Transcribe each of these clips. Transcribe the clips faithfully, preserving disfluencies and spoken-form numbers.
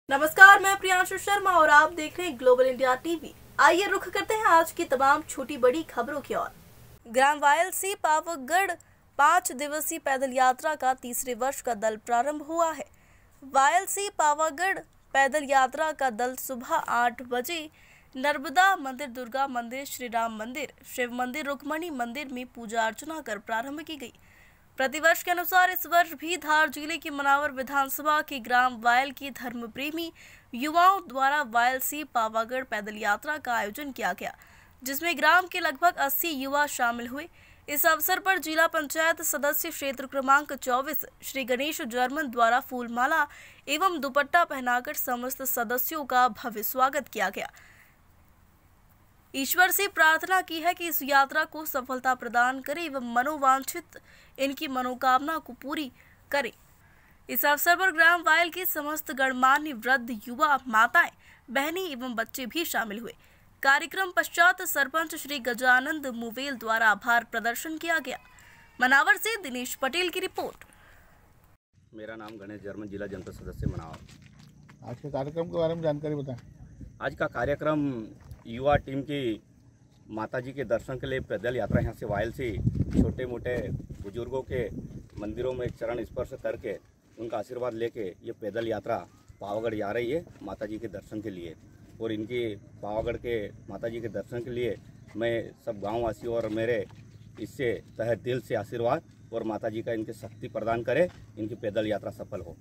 नमस्कार, मैं प्रियांशु शर्मा और आप देख रहे हैं ग्लोबल इंडिया टीवी। आइए रुख करते हैं आज की तमाम छोटी बड़ी खबरों की ओर। ग्राम वायल से पावागढ़ पाँच दिवसीय पैदल यात्रा का तीसरे वर्ष का दल प्रारंभ हुआ है। वायल से पावागढ़ पैदल यात्रा का दल सुबह आठ बजे नर्मदा मंदिर, दुर्गा मंदिर, श्री राम मंदिर, शिव मंदिर, रुक्मणी मंदिर में पूजा अर्चना कर प्रारंभ की गई। प्रतिवर्ष के अनुसार इस वर्ष भी धार जिले की मनावर विधानसभा के ग्राम वायल की धर्म प्रेमी युवाओं द्वारा वायल से पावागढ़ पैदल यात्रा का आयोजन किया गया, जिसमें ग्राम के लगभग अस्सी युवा शामिल हुए। इस अवसर पर जिला पंचायत सदस्य क्षेत्र क्रमांक चौबीस श्री गणेश जर्मन द्वारा फूलमाला एवं दुपट्टा पहनाकर समस्त सदस्यों का भव्य स्वागत किया गया। ईश्वर से प्रार्थना की है कि इस यात्रा को सफलता प्रदान करे एवं मनोवांछित इनकी मनोकामना को पूरी करे। इस अवसर पर ग्राम वायल के समस्त गणमान्य वृद्ध, युवा, माताएं, बहनें एवं बच्चे भी शामिल हुए। कार्यक्रम पश्चात सरपंच श्री गजानंद मुवेल द्वारा आभार प्रदर्शन किया गया। मनावर से दिनेश पटेल की रिपोर्ट। मेरा नाम गणेश जर्मन, जिला जनता सदस्य मनावर। आज के कार्यक्रम के बारे में जानकारी बताएं। आज का कार्यक्रम युवा टीम की माताजी के दर्शन के लिए पैदल यात्रा यहाँ से वायल से छोटे मोटे बुजुर्गों के मंदिरों में चरण स्पर्श करके उनका आशीर्वाद लेके ये पैदल यात्रा पावागढ़ जा रही है माताजी के दर्शन के लिए। और इनकी पावागढ़ के माताजी के दर्शन के लिए मैं सब गाँव वासियों और मेरे इससे तहे दिल से आशीर्वाद और माताजी का इनके शक्ति प्रदान करे, इनकी पैदल यात्रा सफल हो।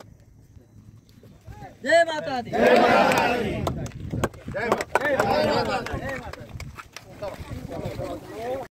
जय माता दी। जय माता दी। जय माता दी।